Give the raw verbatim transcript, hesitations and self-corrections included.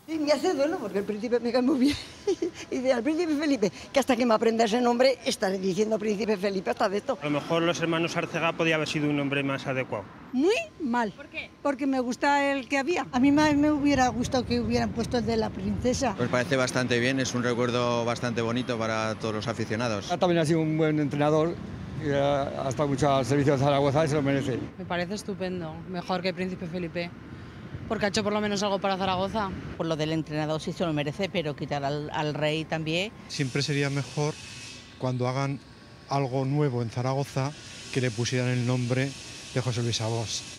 Y me hace duelo porque el príncipe me cae muy bien. Y dice al príncipe Felipe, que hasta que me aprenda ese nombre estaré diciendo príncipe Felipe hasta de esto. A lo mejor los hermanos Arcega podía haber sido un nombre más adecuado. Muy mal. ¿Por qué? Porque me gusta el que había. A mí me, me hubiera gustado que hubieran puesto el de la princesa. Pues parece bastante bien, es un recuerdo bastante bonito para todos los aficionados. También ha sido un buen entrenador y ha estado mucho al servicio de Zaragoza y se lo merece. Me parece estupendo, mejor que Príncipe Felipe, porque ha hecho por lo menos algo para Zaragoza. Por lo del entrenador sí se lo merece, pero quitar al, al rey también. Siempre sería mejor cuando hagan algo nuevo en Zaragoza que le pusieran el nombre de José Luis Abós.